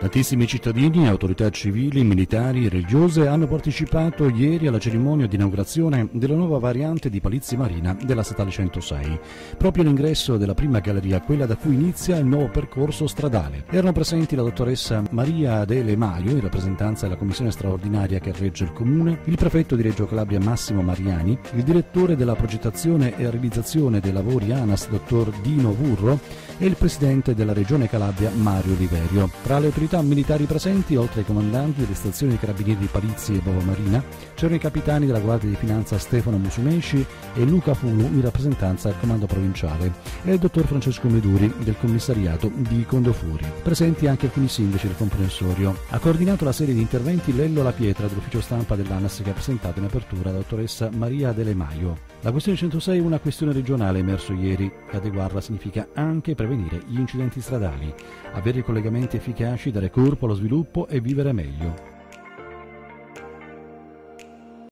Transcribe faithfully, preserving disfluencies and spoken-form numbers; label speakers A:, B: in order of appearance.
A: Tantissimi cittadini, autorità civili, militari e religiose hanno partecipato ieri alla cerimonia di inaugurazione della nuova variante di Palizzi Marina della statale centosei, proprio all'ingresso della prima galleria, quella da cui inizia il nuovo percorso stradale. Erano presenti la dottoressa Maria Adele Maio, in rappresentanza della commissione straordinaria che regge il comune, il prefetto di Reggio Calabria Massimo Mariani, il direttore della progettazione e realizzazione dei lavori ANAS, dottor Dino Vurro, e il presidente della regione Calabria Mario Oliverio. Tra le autorità militari presenti, oltre ai comandanti delle stazioni dei carabinieri di Palizzi e Bova Marina, c'erano i capitani della Guardia di Finanza Stefano Musumeci e Luca Fulu, in rappresentanza del comando provinciale, e il dottor Francesco Meduri del commissariato di Condofuri. Presenti anche alcuni sindaci del comprensorio. Ha coordinato la serie di interventi Lello La Pietra dell'ufficio stampa dell'ANAS, che ha presentato in apertura la dottoressa Maria Adele Maio. La questione centosei è una questione regionale, emerso ieri, e adeguarla significa anche prevenire gli incidenti stradali, avere collegamenti efficaci, dare corpo allo sviluppo e vivere meglio.